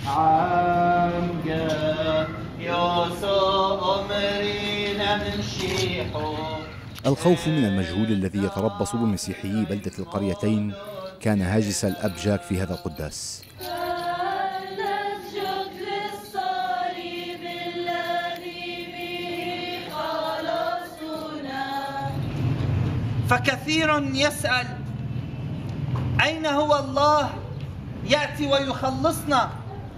الخوف من المجهول الذي يتربص بمسيحيي بلدة القريتين كان هاجس الأبجاك في هذا القداس. فكثير يسأل أين هو الله يأتي ويخلصنا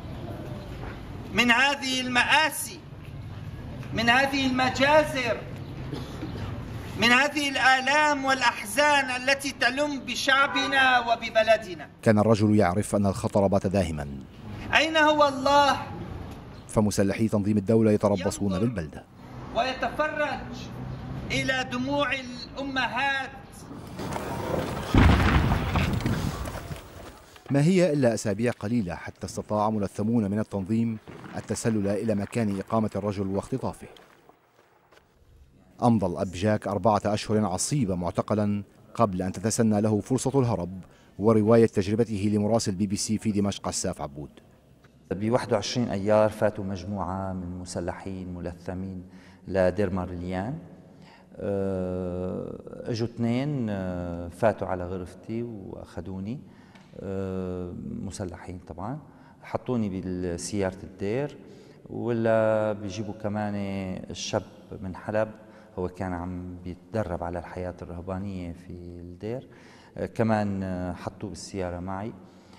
من هذه المآسي، من هذه المجازر، من هذه الآلام والأحزان التي تلم بشعبنا وببلدنا. كان الرجل يعرف أن الخطر بات داهما. أين هو الله؟ فمسلحي تنظيم الدولة يتربصون بالبلدة ويتفرج إلى دموع الأمهات. ما هي إلا أسابيع قليلة حتى استطاع ملثمون من التنظيم التسلل إلى مكان إقامة الرجل واختطافه. أمضى الأبجاك 4 أشهر عصيبة معتقلا قبل أن تتسنى له فرصة الهرب ورواية تجربته لمراسل BBC في دمشق عساف عبود. ب 21 أيار فاتوا مجموعة من مسلحين ملثمين لدير مارليان. اجوا 2 فاتوا على غرفتي واخذوني، مسلحين طبعا، حطوني بسيارة الدير، ولا بيجيبوا كمان الشاب من حلب، هو كان عم بيتدرب على الحياة الرهبانية في الدير، كمان حطوه بالسيارة معي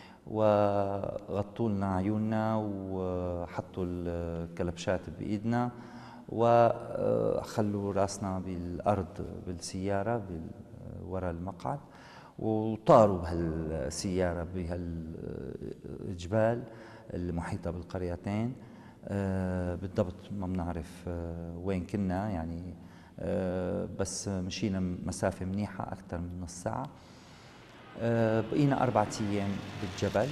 وغطوا لنا عيوننا وحطوا الكلبشات بإيدنا وخلوا راسنا بالأرض بالسيارة وراء المقعد، وطاروا بهالسيارة بهالجبال المحيطة بالقريتين. بالضبط ما بنعرف وين كنا يعني، بس مشينا مسافة منيحة أكثر من نص ساعة. بقينا 4 أيام بالجبل.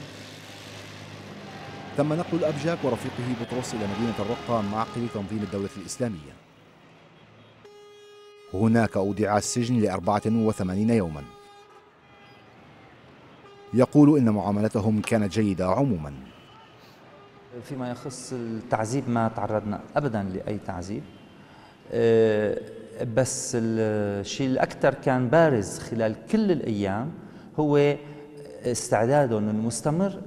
تم نقل الأبجاك ورفيقه بطرس إلى مدينة الرقة معقل تنظيم الدولة الإسلامية. هناك أودع السجن ل84 يوما. يقول إن معاملتهم كانت جيدة عموما. فيما يخص التعذيب ما تعرضنا أبدا لأي تعذيب، بس الشيء الأكثر كان بارز خلال كل الأيام هو استعدادهم المستمر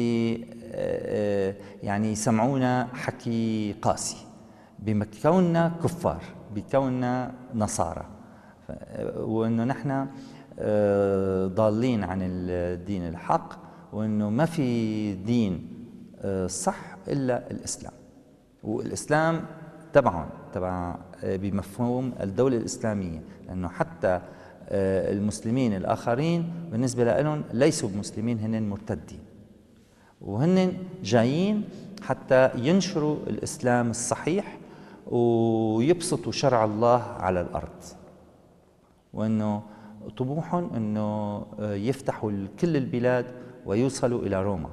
يعني يسمعونا حكي قاسي بكوننا كفار، بكوننا نصارى، وأنه نحن ضالين عن الدين الحق، وأنه ما في دين صح إلا الإسلام، والإسلام تبع بمفهوم الدولة الإسلامية، لأنه حتى المسلمين الآخرين بالنسبة لهم ليسوا بمسلمين، هن مرتدين، وهن جايين حتى ينشروا الإسلام الصحيح ويبسطوا شرع الله على الأرض، وأنه طموحهم أنه يفتحوا كل البلاد ويوصلوا إلى روما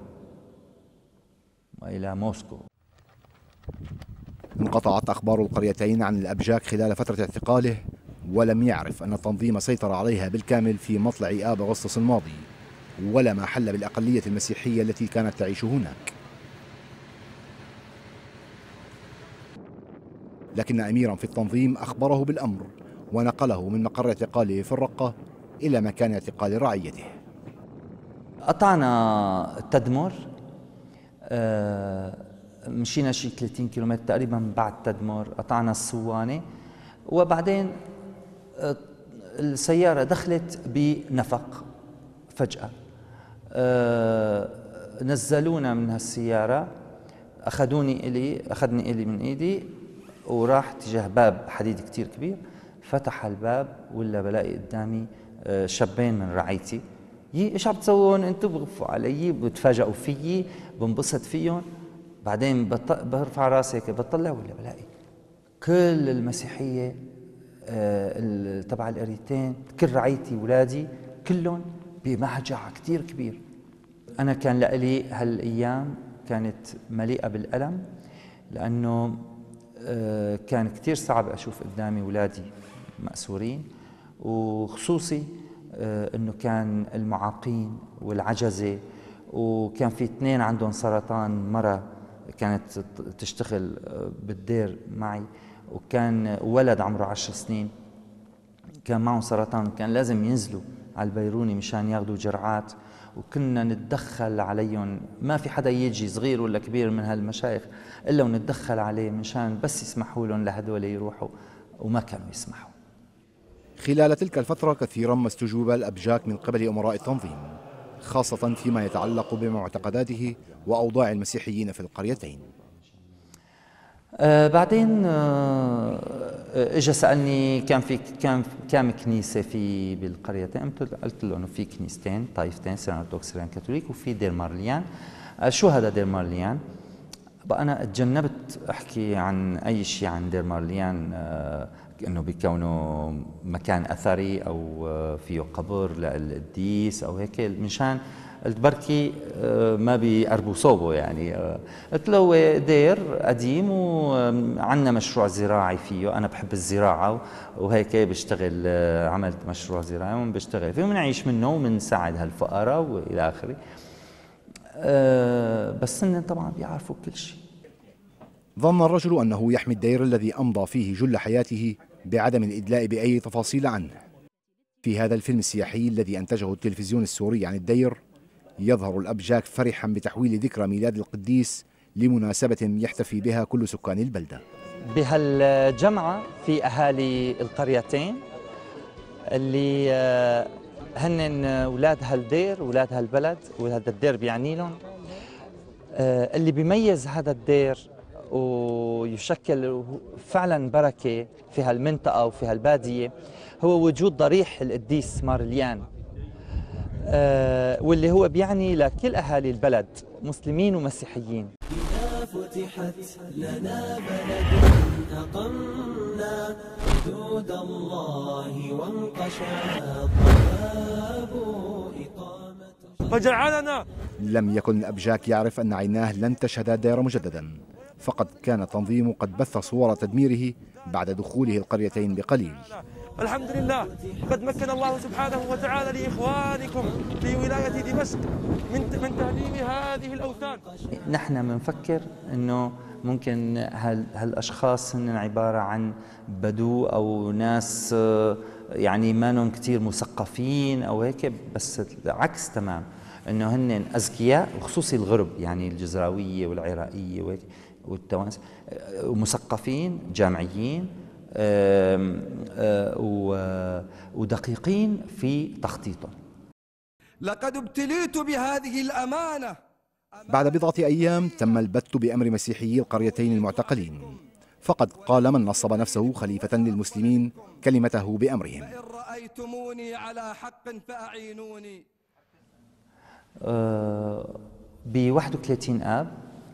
وإلى موسكو. انقطعت أخبار القريتين عن الأبجاك خلال فترة اعتقاله، ولم يعرف أن التنظيم سيطر عليها بالكامل في مطلع آب أغسطس الماضي، ولا ما حل بالأقلية المسيحية التي كانت تعيش هناك. لكن أميرا في التنظيم أخبره بالأمر ونقله من مقر اعتقاله في الرقة إلى مكان اعتقال رعيته. قطعنا تدمر، مشينا شي 30 كيلومتر تقريبا بعد تدمر، قطعنا الصوانة، وبعدين السيارة دخلت بنفق فجأة. نزلونا من هالسيارة، أخذني إلي من إيدي وراح تجاه باب حديد كتير كبير. فتح الباب ولا بلاقي قدامي شابين من رعيتي. ايش عم تسوون انتم؟ بغفوا علي، بتفاجئوا فيي، بنبسط فيهم. بعدين برفع راسي هيك بطلع ولا بلاقي كل المسيحيه تبع القريتين، كل رعيتي ولادي كلهم بمهجع كثير كبير. انا كان لي هالايام كانت مليئه بالالم، لانه كان كثير صعب اشوف قدامي اولادي مأسورين، وخصوصي انه كان المعاقين والعجزه وكان في 2 عندهم سرطان، مرة كانت تشتغل بالدير معي، وكان ولد عمره 10 سنين كان معه سرطان، كان لازم ينزلوا على البيروني مشان ياخذوا جرعات، وكنا نتدخل عليهم، ما في حدا يجي صغير ولا كبير من هالمشايخ الا ونتدخل عليه مشان بس يسمحوا لهم لهدول يروحوا، وما كانوا يسمحوا. خلال تلك الفترة كثيرا ما استجوب الأبجاك من قبل أمراء التنظيم، خاصة فيما يتعلق بمعتقداته وأوضاع المسيحيين في القريتين. بعدين اجى سألني كان في كم كنيسة في بالقريتين، قلت له انه في كنيستين طائفتين، سيران ارثوذكس سيران كاثوليك، وفي دير مارليان. شو هذا دير مارليان؟ بقى انا تجنبت احكي عن اي شيء عن دير مارليان، انه بكونه مكان اثري او فيه قبر للقديس او هيك، مشان قلت بركي ما بيقربوا صوبه يعني. قلت له هو دير قديم وعندنا مشروع زراعي فيه، انا بحب الزراعه وهيك بشتغل، عملت مشروع زراعي وبشتغل فيه وبنعيش منه وبنساعد هالفقراء والى اخره. بس هن طبعا بيعرفوا كل شيء. ظن الرجل أنه يحمي الدير الذي أمضى فيه جل حياته بعدم الإدلاء بأي تفاصيل عنه. في هذا الفيلم السياحي الذي أنتجه التلفزيون السوري عن الدير، يظهر الأبجاك فرحا بتحويل ذكرى ميلاد القديس لمناسبة يحتفي بها كل سكان البلدة. بهالجمعة في أهالي القريتين اللي هن أولاد هالدير، أولاد هالبلد، وهذا الدير بيعني لهم. اللي بيميز هذا الدير ويشكل فعلا بركة في هالمنطقة وفي هالبادية هو وجود ضريح القديس مارليان، واللي هو بيعني لكل أهالي البلد مسلمين ومسيحيين. إذا فتحت لنا بلد أقمنا حدود الله وانقشع الطباب إقامة. فجعلنا. لم يكن الأبجاك يعرف أن عيناه لن تشهد الدير مجددا، فقد كان التنظيم قد بث صور تدميره بعد دخوله القريتين بقليل. الحمد لله قد مكن الله سبحانه وتعالى لإخوانكم في ولاية دمشق من تهديم هذه الأوثان. نحن بنفكر أنه ممكن هالأشخاص هن عبارة عن بدو أو ناس يعني ما كتير مثقفين أو هيك، بس العكس تمام، أنه هن أذكياء، وخصوصي الغرب يعني الجزراوية والعراقية وهيك والتوانس، ومثقفين جامعيين ودقيقين في تخطيطهم. لقد ابتليت بهذه الأمانة. بعد بضعة أيام تم البت بأمر مسيحيي القريتين المعتقلين، فقد قال من نصب نفسه خليفة للمسلمين كلمته بأمرهم. فإن رأيتموني على حق فأعينوني. ب 31 آب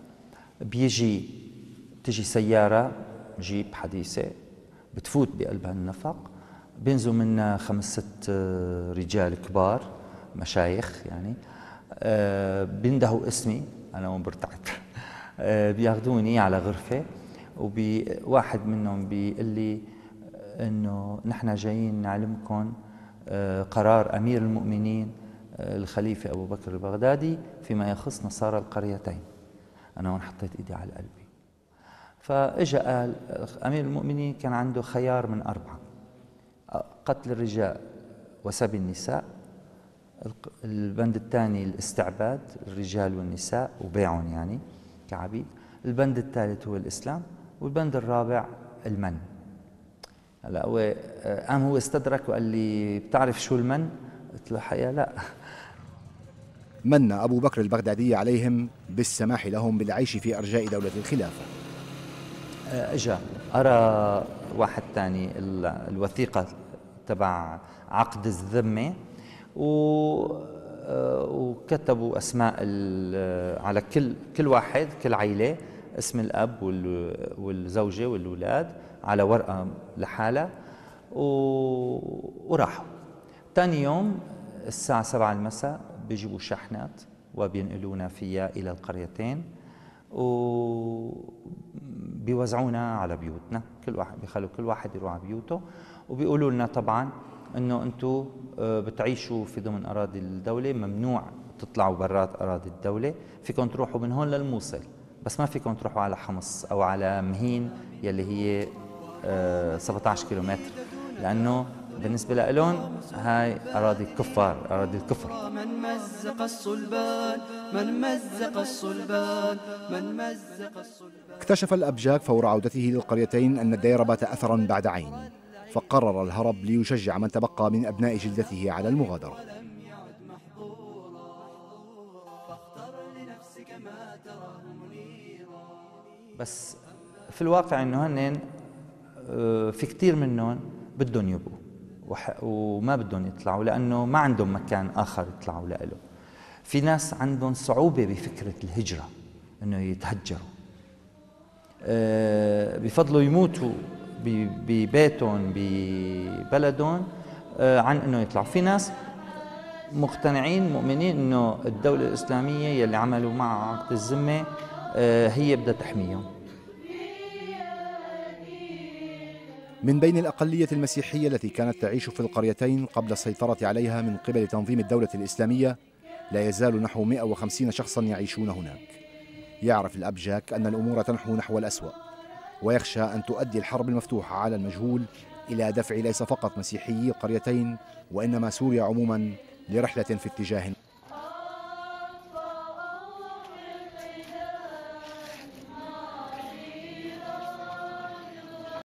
تجي سيارة جيب حديثة بتفوت بقلب هالنفق، بينزلوا منا 5 6 رجال كبار مشايخ يعني، بيندهوا اسمي أنا وبرتعد، بياخذوني على غرفة، وواحد منهم بيقول لي إنه نحن جايين نعلمكم قرار أمير المؤمنين الخليفة أبو بكر البغدادي فيما يخص نصارى القريتين. أنا هون حطيت إيدي على قلبي. فإجا قال أمير المؤمنين كان عنده خيار من 4: قتل الرجال وسبي النساء، البند الثاني الاستعباد الرجال والنساء وبيعهم يعني كعبيد، البند الثالث هو الإسلام، والبند الرابع المن. هلا هو استدرك وقال لي بتعرف شو المن؟ قلت له الحقيقة لا. من أبو بكر البغدادي عليهم بالسماح لهم بالعيش في أرجاء دولة الخلافة. اجا أرى واحد ثاني الوثيقة تبع عقد الذمة، وكتبوا أسماء على كل واحد، كل عائلة، اسم الأب والزوجة والأولاد على ورقة لحالها، وراحوا. ثاني يوم الساعة 7 المساء بيجيبوا شحنات وبينقلونا فيها إلى القريتين، وبيوزعونا على بيوتنا، كل واحد بيخلوا كل واحد يروح على بيوته، وبيقولوا لنا طبعا انه انتم بتعيشوا في ضمن اراضي الدوله، ممنوع تطلعوا برات أراضي الدولة، فيكم تروحوا من هون للموصل، بس ما فيكم تروحوا على حمص أو على مهين يلي هي 17 كيلومتر، لأنه بالنسبة لهم هاي أراضي الكفار، أراضي الكفر. من مزق الصلبان، من مزق الصلبان، من مزق الصلبان. اكتشف الأبجاك فور عودته للقريتين أن الدير بات أثرا بعد عين، فقرر الهرب ليشجع من تبقى من أبناء جلدته على المغادرة. بس في الواقع انه هن في كثير منهم بدهم يبقوا وما بدهم يطلعوا لانه ما عندهم مكان اخر يطلعوا له. في ناس عندهم صعوبه بفكره الهجره، انه يتهجروا، بفضلوا يموتوا ببيتهم ببلدهم عن انه يطلعوا. في ناس مقتنعين مؤمنين انه الدوله الاسلاميه يلي عملوا مع عقد الذمه هي بدها تحميهم. من بين الأقلية المسيحية التي كانت تعيش في القريتين قبل السيطرة عليها من قبل تنظيم الدولة الإسلامية لا يزال نحو 150 شخصا يعيشون هناك. يعرف الأبجاك أن الأمور تنحو نحو الأسوأ، ويخشى أن تؤدي الحرب المفتوحة على المجهول إلى دفع ليس فقط مسيحيي القريتين وإنما سوريا عموما لرحلة في اتجاه